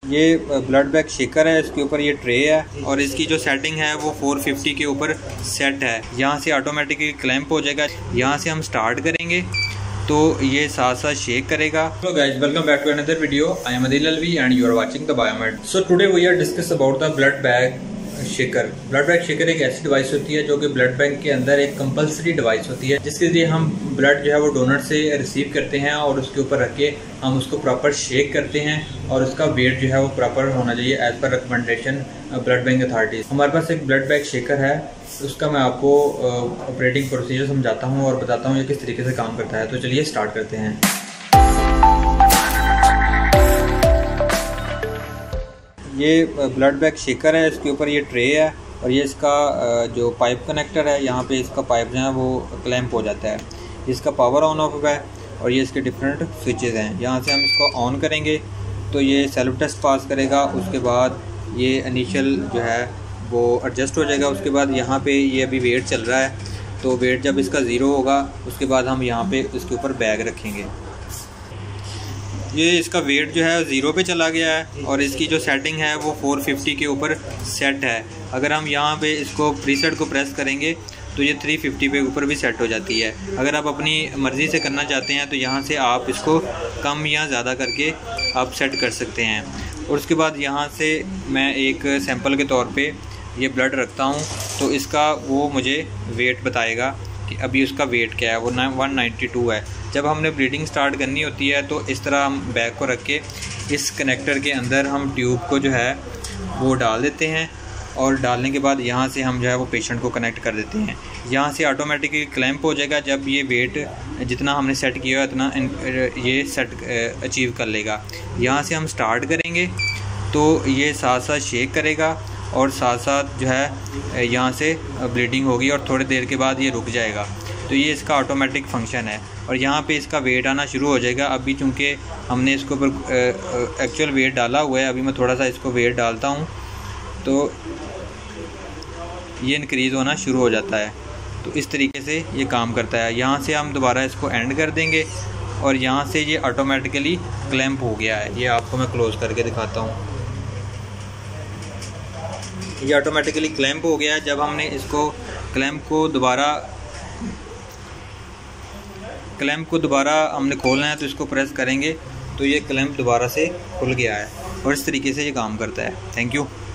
ये blood bag shaker है, इसके ऊपर ये ट्रे है और इसकी जो सेटिंग है वो 450 के ऊपर सेट है। यहाँ से ऑटोमेटिकली क्लैंप हो जाएगा। यहाँ से हम स्टार्ट करेंगे तो ये साथ साथ शेक करेगा। Hello guys, welcome back to another video. I am Adil Alvi and you are watching the Biomed. So today we are discuss about the blood bag shaker. Blood bag shaker एक ऐसी डिवाइस होती है जो कि ब्लड बैंक के अंदर एक compulsory device होती है, जिसके लिए हम ब्लड जो है वो डोनर से रिसीव करते हैं और उसके ऊपर रख के हम उसको प्रॉपर शेक करते हैं और उसका वेट जो है वो प्रॉपर होना चाहिए as per recommendation blood bank authorities. हमारे पास एक ब्लड बैग शेकर है, उसका मैं आपको ऑपरेटिंग प्रोसीजर समझाता हूँ और बताता हूँ ये किस तरीके से काम करता है। तो चलिए स्टार्ट करते हैं। ये ब्लड बैग शेकर है, इसके ऊपर ये ट्रे है और ये इसका जो पाइप कनेक्टर है, यहाँ पे इसका पाइप जो है वो क्लैंप हो जाता है। इसका पावर ऑन ऑफ है और ये इसके डिफरेंट स्विचेस हैं। यहाँ से हम इसको ऑन करेंगे तो ये सेल्फ टेस्ट पास करेगा। उसके बाद ये इनिशियल जो है वो एडजस्ट हो जाएगा। उसके बाद यहाँ पे ये अभी वेट चल रहा है, तो वेट जब इसका ज़ीरो होगा उसके बाद हम यहाँ पे इसके ऊपर बैग रखेंगे। ये इसका वेट जो है ज़ीरो पे चला गया है और इसकी जो सेटिंग है वो 450 के ऊपर सेट है। अगर हम यहाँ पे इसको प्रीसेट को प्रेस करेंगे तो ये 350 पे ऊपर भी सेट हो जाती है। अगर आप अपनी मर्ज़ी से करना चाहते हैं तो यहाँ से आप इसको कम या ज़्यादा करके आप सेट कर सकते हैं। और उसके बाद यहाँ से मैं एक सैंपल के तौर पे ये ब्लड रखता हूँ तो इसका वो मुझे वेट बताएगा कि अभी उसका वेट क्या है। वो 192 है। जब हमने ब्लीडिंग स्टार्ट करनी होती है तो इस तरह हम बैग को रख के इस कनेक्टर के अंदर हम ट्यूब को जो है वो डाल देते हैं और डालने के बाद यहाँ से हम जो है वो पेशेंट को कनेक्ट कर देते हैं। यहाँ से ऑटोमेटिकली क्लैंप हो जाएगा। जब ये वेट जितना हमने सेट किया है उतना ये सेट अचीव कर लेगा। यहाँ से हम स्टार्ट करेंगे तो ये साथ साथ शेक करेगा और साथ साथ जो है यहाँ से ब्लीडिंग होगी और थोड़ी देर के बाद ये रुक जाएगा। तो ये इसका ऑटोमेटिक फंक्शन है और यहाँ पे इसका वेट आना शुरू हो जाएगा। अभी चूँकि हमने इसके ऊपर एक्चुअल वेट डाला हुआ है, अभी मैं थोड़ा सा इसको वेट डालता हूँ तो ये इंक्रीज़ होना शुरू हो जाता है। तो इस तरीके से ये काम करता है। यहाँ से हम दोबारा इसको एंड कर देंगे और यहाँ से ये ऑटोमेटिकली क्लैंप हो गया है। ये आपको मैं क्लोज़ करके दिखाता हूँ। ये ऑटोमेटिकली क्लैंप हो गया है। जब हमने इसको क्लैंप को दोबारा हमने खोलना है तो इसको प्रेस करेंगे तो ये क्लैंप दोबारा से खुल गया है और इस तरीके से ये काम करता है। Thank you.